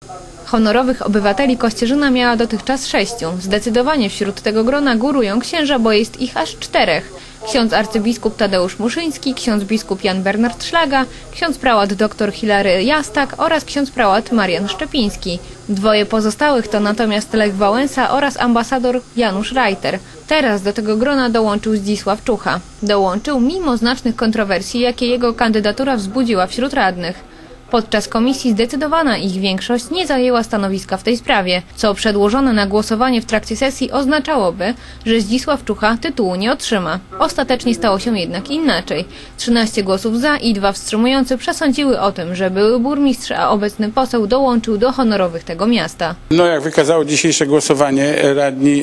Honorowych obywateli Kościerzyna miała dotychczas 6. Zdecydowanie wśród tego grona górują księża, bo jest ich aż 4. Ksiądz arcybiskup Tadeusz Muszyński, ksiądz biskup Jan Bernard Szlaga, ksiądz prałat dr Hilary Jastak oraz ksiądz prałat Marian Szczepiński. 2 pozostałych to natomiast Lech Wałęsa oraz ambasador Janusz Reiter. Teraz do tego grona dołączył Zdzisław Czucha. Dołączył mimo znacznych kontrowersji, jakie jego kandydatura wzbudziła wśród radnych. Podczas komisji zdecydowana ich większość nie zajęła stanowiska w tej sprawie, co przedłożone na głosowanie w trakcie sesji oznaczałoby, że Zdzisław Czucha tytułu nie otrzyma. Ostatecznie stało się jednak inaczej. 13 głosów za i 2 wstrzymujące przesądziły o tym, że były burmistrz, a obecny poseł dołączył do honorowych tego miasta. No, jak wykazało dzisiejsze głosowanie, radni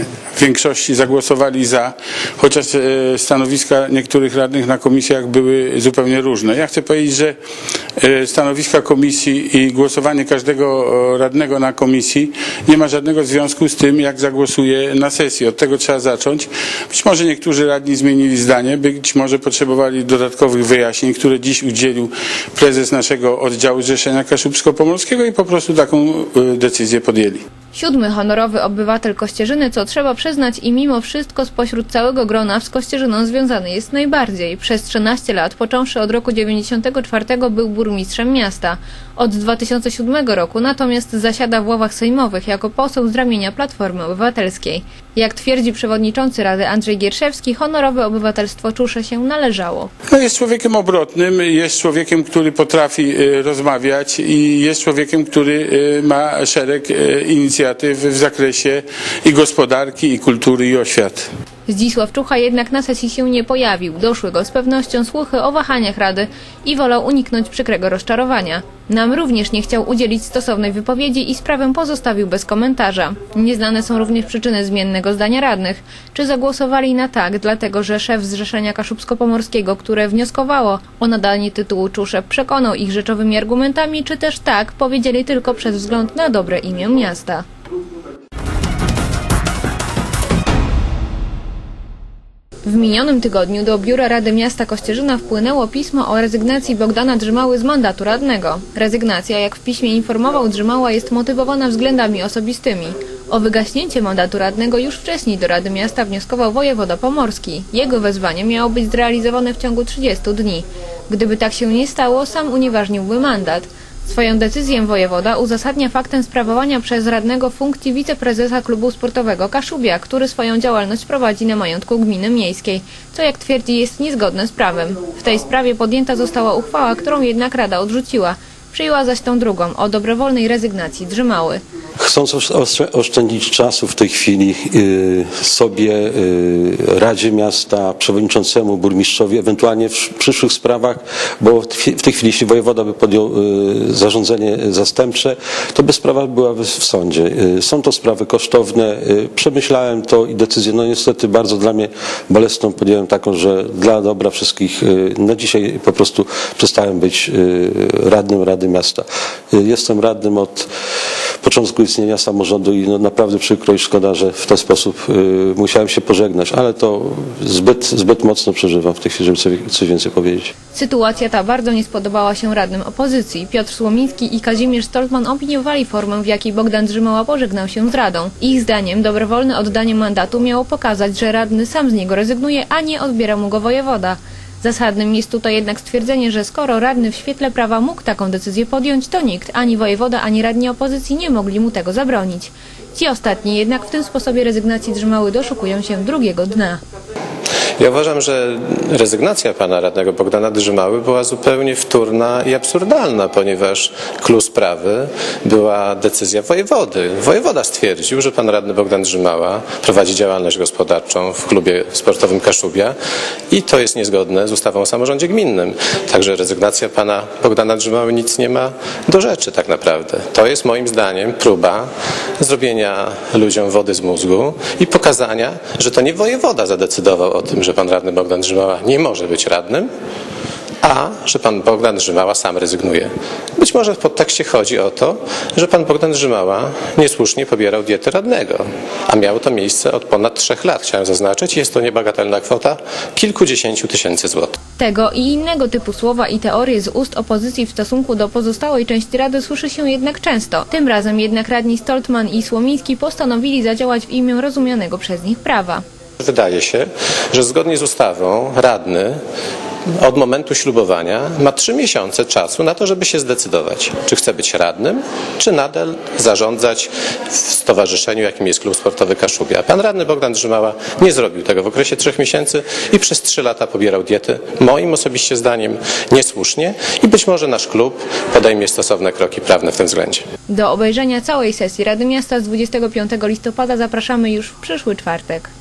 w większości zagłosowali za, chociaż stanowiska niektórych radnych na komisjach były zupełnie różne. Ja chcę powiedzieć, że stanowiska komisji i głosowanie każdego radnego na komisji nie ma żadnego związku z tym, jak zagłosuje na sesji. Od tego trzeba zacząć. Być może niektórzy radni zmienili zdanie, być może potrzebowali dodatkowych wyjaśnień, które dziś udzielił prezes naszego oddziału Zrzeszenia Kaszubsko-Pomorskiego i po prostu taką decyzję podjęli. 7. honorowy obywatel Kościerzyny, co trzeba przyznać, i mimo wszystko spośród całego grona z Kościerzyną związany jest najbardziej. Przez 13 lat, począwszy od roku 1994, był burmistrzem miasta. Od 2007 roku natomiast zasiada w ławach sejmowych jako poseł z ramienia Platformy Obywatelskiej. Jak twierdzi przewodniczący Rady Andrzej Gierszewski, honorowe obywatelstwo Czusze się należało. Jest człowiekiem obrotnym, jest człowiekiem, który potrafi rozmawiać i jest człowiekiem, który ma szereg inicjatyw w zakresie i gospodarki, i kultury, i oświaty. Zdzisław Czucha jednak na sesji się nie pojawił. Doszły go z pewnością słuchy o wahaniach Rady i wolał uniknąć przykrego rozczarowania. Nam również nie chciał udzielić stosownej wypowiedzi i sprawę pozostawił bez komentarza. Nieznane są również przyczyny zmiennego zdania radnych. Czy zagłosowali na tak, dlatego że szef Zrzeszenia Kaszubsko-Pomorskiego, które wnioskowało o nadanie tytułu Czusze, przekonał ich rzeczowymi argumentami, czy też tak, powiedzieli tylko przez wzgląd na dobre imię miasta. W minionym tygodniu do Biura Rady Miasta Kościerzyna wpłynęło pismo o rezygnacji Bogdana Drzymały z mandatu radnego. Rezygnacja, jak w piśmie informował Drzymała, jest motywowana względami osobistymi. O wygaśnięcie mandatu radnego już wcześniej do Rady Miasta wnioskował wojewoda pomorski. Jego wezwanie miało być zrealizowane w ciągu 30 dni. Gdyby tak się nie stało, sam unieważniłby mandat. Swoją decyzję wojewoda uzasadnia faktem sprawowania przez radnego funkcji wiceprezesa klubu sportowego Kaszubia, który swoją działalność prowadzi na majątku gminy miejskiej, co jak twierdzi jest niezgodne z prawem. W tej sprawie podjęta została uchwała, którą jednak Rada odrzuciła. Przyjęła zaś tą drugą, o dobrowolnej rezygnacji Drzymały. Chcąc oszczędzić czasu w tej chwili sobie, Radzie Miasta, przewodniczącemu, burmistrzowi, ewentualnie w przyszłych sprawach, bo w tej chwili, jeśli wojewoda by podjął zarządzenie zastępcze, to by sprawa była w sądzie. Są to sprawy kosztowne. Przemyślałem to i decyzję, no niestety bardzo dla mnie bolesną podjąłem taką, że dla dobra wszystkich na dzisiaj po prostu przestałem być radnym Rady Miasta. Jestem radnym od początku istnienia samorządu i no naprawdę przykro i szkoda, że w ten sposób musiałem się pożegnać, ale to zbyt mocno przeżywam w tej chwili, żeby coś więcej powiedzieć. Sytuacja ta bardzo nie spodobała się radnym opozycji. Piotr Słomiński i Kazimierz Stoltman opiniowali formę, w jakiej Bogdan Drzymała pożegnał się z Radą. Ich zdaniem dobrowolne oddanie mandatu miało pokazać, że radny sam z niego rezygnuje, a nie odbiera mu go wojewoda. Zasadnym jest tutaj jednak stwierdzenie, że skoro radny w świetle prawa mógł taką decyzję podjąć, to nikt, ani wojewoda, ani radni opozycji nie mogli mu tego zabronić. Ci ostatni jednak w tym sposobie rezygnacji Drzymały doszukują się drugiego dna. Ja uważam, że rezygnacja pana radnego Bogdana Drzymały była zupełnie wtórna i absurdalna, ponieważ clou sprawy była decyzja wojewody. Wojewoda stwierdził, że pan radny Bogdan Drzymała prowadzi działalność gospodarczą w klubie sportowym Kaszubia i to jest niezgodne z ustawą o samorządzie gminnym. Także rezygnacja pana Bogdana Drzymały nic nie ma do rzeczy tak naprawdę. To jest moim zdaniem próba zrobienia ludziom wody z mózgu i pokazania, że to nie wojewoda zadecydował o tym, że pan radny Bogdan Drzymała nie może być radnym, a że pan Bogdan Drzymała sam rezygnuje. Być może w podtekście chodzi o to, że pan Bogdan Drzymała niesłusznie pobierał dietę radnego, a miało to miejsce od ponad 3 lat, chciałem zaznaczyć. Jest to niebagatelna kwota kilkudziesięciu tysięcy złotych. Tego i innego typu słowa i teorie z ust opozycji w stosunku do pozostałej części Rady słyszy się jednak często. Tym razem jednak radni Stoltman i Słomiński postanowili zadziałać w imię rozumianego przez nich prawa. Wydaje się, że zgodnie z ustawą radny od momentu ślubowania ma 3 miesiące czasu na to, żeby się zdecydować, czy chce być radnym, czy nadal zarządzać w stowarzyszeniu, jakim jest Klub Sportowy Kaszubia. Pan radny Bogdan Drzymała nie zrobił tego w okresie 3 miesięcy i przez 3 lata pobierał diety, moim osobiście zdaniem niesłusznie, i być może nasz klub podejmie stosowne kroki prawne w tym względzie. Do obejrzenia całej sesji Rady Miasta z 25 listopada zapraszamy już w przyszły czwartek.